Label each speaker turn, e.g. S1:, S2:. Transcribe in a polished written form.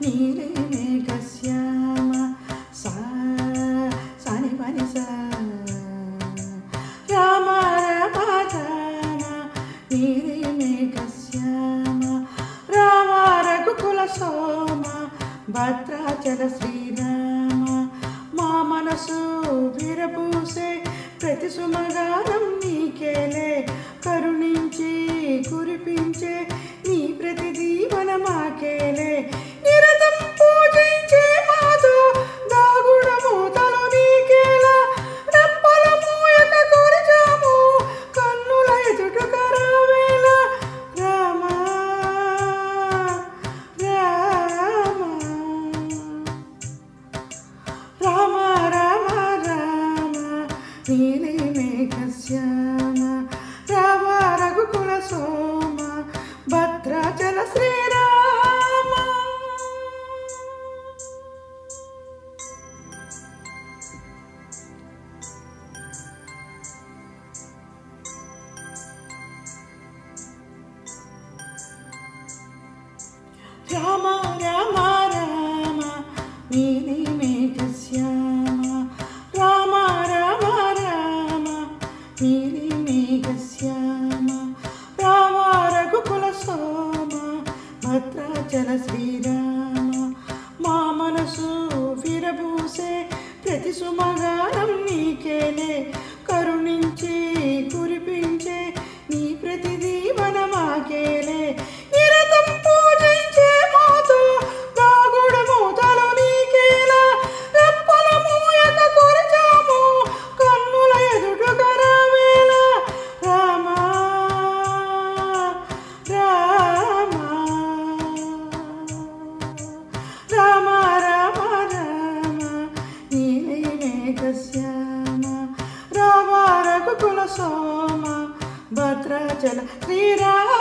S1: నీలి మేఘశ్యామ సా సాని పని సా రామ రామ రామ నీలి మేఘశ్యామ రామ రఘుకుల సోమ భద్రాచల శ్రీరామ మా మనసు విరబూసే ప్రతి సుమగానం నీకేలే కరుణించి కురిపించే నీ ప్రతి దీవన మాకేలే నిరతం పూజించే మాతో దాగుడ మూతలు నీకేలా రెప్పల మూయక కొరిచాము కన్నుల ఎదుట కరావేళ రామ రామ రామ రామ రామ నీలి మేఘశ్యామ రామ రఘుకుల సోమ భద్రాచల శ్రీరామ రామ రామ రామ నీలి మేఘశ్యామ రామ రామ రామ నీలి మేఘశ్యామ రామ రఘుకుల సోమ భద్రాచల శ్రీరామ మా మనసు విరబూసే ప్రతి సుమగానం నీకేలే కరుణించి కురిపించే నీ ప్రతి దీవన మాకేలే నిరతం పూజించే మాతో దాగుడ మూతలు నీకేలా రెప్పల మూయక కొరిచాము కన్నుల ఎదుట కరావేళ రామ రామ రామ రామ రామ నీలి మేఘశ్యామ రామ రఘుకుల సోమ భద్రాచల శ్రీరామ